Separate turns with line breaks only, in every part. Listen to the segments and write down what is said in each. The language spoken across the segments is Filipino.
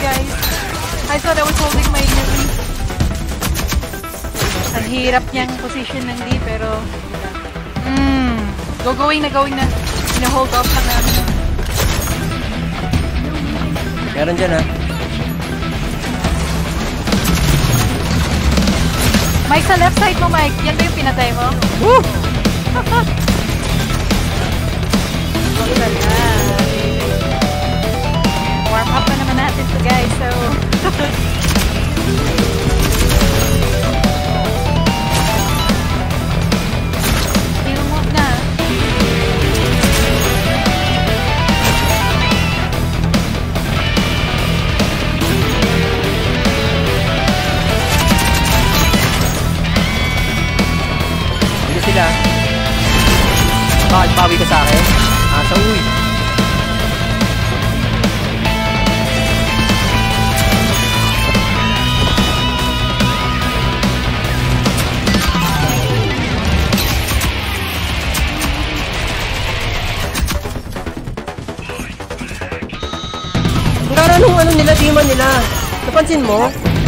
guys. I thought I was holding my knee. Ang hirap niyang position ng D, pero... Going na. Ina-hold off lang namin.
Meron dyan, ha?
Mike, sa left side mo, Mike. Yan ba yung pinatay mo?
Woo!
Warm up na naman natin to, guys. So... Heal move na.
Dito sila. Bakit bawi ka sa akin? Asa, uy. Nung ano nila, teaman nila. Napansin mo?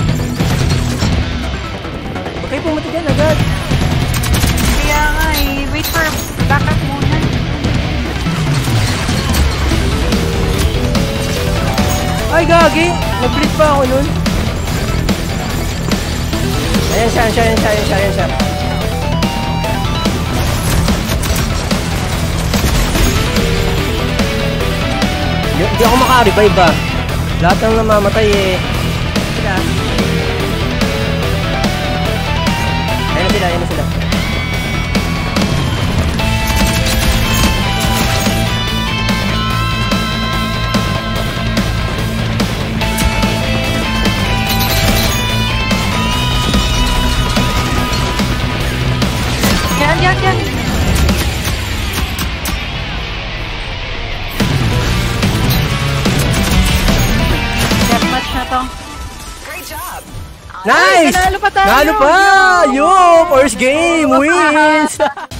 Huwag kayo pumunta dyan agad.
Kaya nga eh. Wait for backup muna.
Ay, gagi! Nag-bleed pa ako nun. Ayan siya. Hindi ako maka-revive ba? Lahat ng namamatay eh. Sila. Ayan na sila.
Yan. Deathmatch na to.
Great job.
Nice!
Ay, nanalo pa tayo!
Nanalo pa! Yo! First game wins!